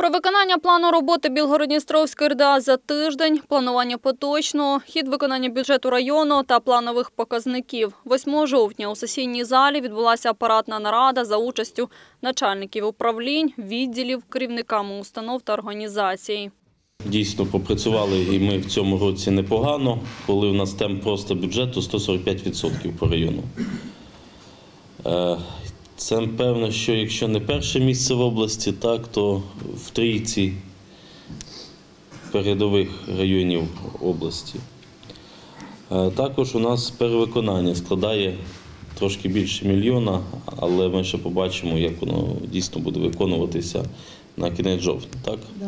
Про виконання плану роботи Білгород-Дністровської РДА за тиждень, планування поточного, хід виконання бюджету району та планових показників. 8 жовтня у сесійній залі відбулася апаратна нарада за участю начальників управлінь, відділів, керівниками установ та організацій. Дійсно, попрацювали і ми в цьому році непогано, коли у нас темп просто бюджету 145% по району. Це, певно, що якщо не перше місце в області, так, то в трійці передових районів області. Також у нас перевиконання складає трошки більше мільйона, але ми ще побачимо, як воно дійсно буде виконуватися на кінець жовтня. Так? Да.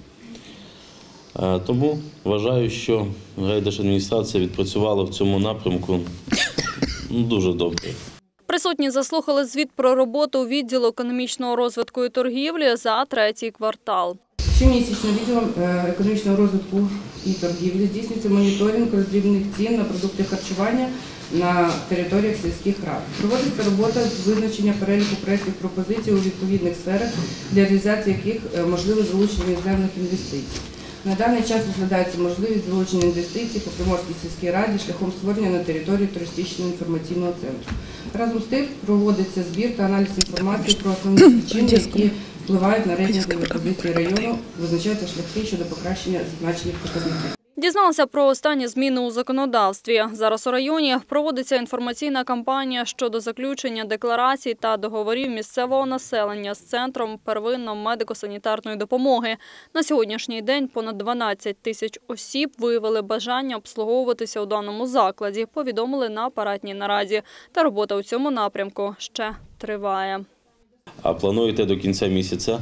Тому вважаю, що райдержадміністрація відпрацювала в цьому напрямку дуже добре. Присутні заслухали звіт про роботу відділу економічного розвитку і торгівлі за третій квартал. Щомісячно відділом економічного розвитку і торгівлі здійснюється моніторинг роздрібних цін на продукти харчування на територіях сільських рад. Проводиться робота з визначення переліку проєктів пропозицій у відповідних сферах, для реалізації яких можливе залучення іноземних інвестицій. На даний час розглядається можливість залучення інвестицій по Приморській сільській раді шляхом створення на території туристичного інформаційного центру. Разом з тим проводиться збір та аналіз інформації про основні причини, які впливають на рейтингові позиції району, визначаються шляхи щодо покращення зазначених показників. Дізналися про останні зміни у законодавстві. Зараз у районі проводиться інформаційна кампанія щодо заключення декларацій та договорів місцевого населення з Центром первинної медико-санітарної допомоги. На сьогоднішній день понад 12 тисяч осіб виявили бажання обслуговуватися у даному закладі, повідомили на апаратній нараді. Та робота у цьому напрямку ще триває. А плануєте до кінця місяця?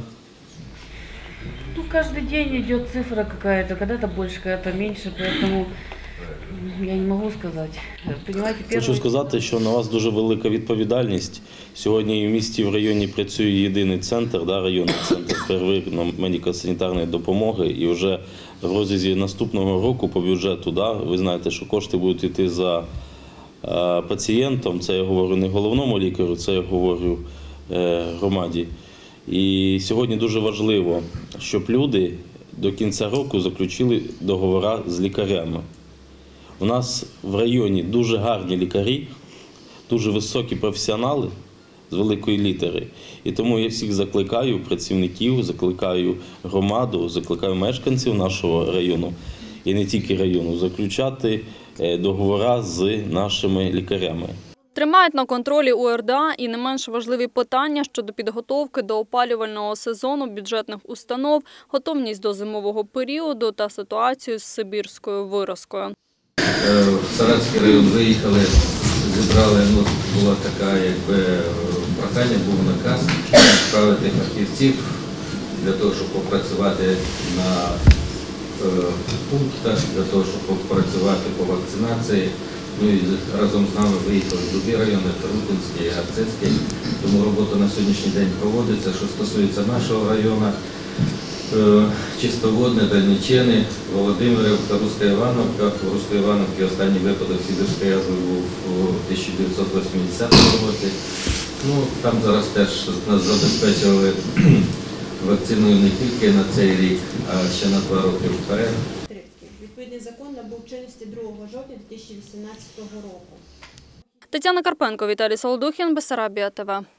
Ну, каждый день идет цифра какая-то, когда-то больше, когда-то меньше, поэтому я не могу сказать. Понимаете, Хочу сказати, що на вас дуже велика відповідальність. Сьогодні і в місті, і в районі працює єдиний центр, районний центр первинної медико-санітарної допомоги. І вже в розрізі наступного року по бюджету, ви знаєте, що кошти будуть йти за пацієнтом. Це я говорю не головному лікарю, це я говорю громаді. І сьогодні дуже важливо, щоб люди до кінця року заключили договори з лікарями. У нас в районі дуже гарні лікарі, дуже високі професіонали з великої літери. І тому я всіх закликаю працівників, закликаю громаду, закликаю мешканців нашого району і не тільки району, заключати договори з нашими лікарями. Тримають на контролі у РДА і не менш важливі питання щодо підготовки до опалювального сезону бюджетних установ, готовність до зимового періоду та ситуацію з сибірською виразкою. В Саратський район виїхали, зібрали, була така, прохання, був наказ відправити фахівців для того, щоб попрацювати на пунктах, для того, щоб попрацювати по вакцинації. І разом з нами виїхали другі райони, Тарутинський, Арцизький. Тому робота на сьогоднішній день проводиться. Що стосується нашого району, Чистоводне, Дальничини, Володимирівка, Руська Івановка. У Руській Івановці останній випадок сибірської язви був у 1980 році. Там зараз теж нас забезпечили вакциною не тільки на цей рік, а ще на 2 роки вперед. Відповідний закон набув чинності 2 жовтня 2018 року. Тетяна Карпенко, Віталій Солодухін, Бессарабія ТВ.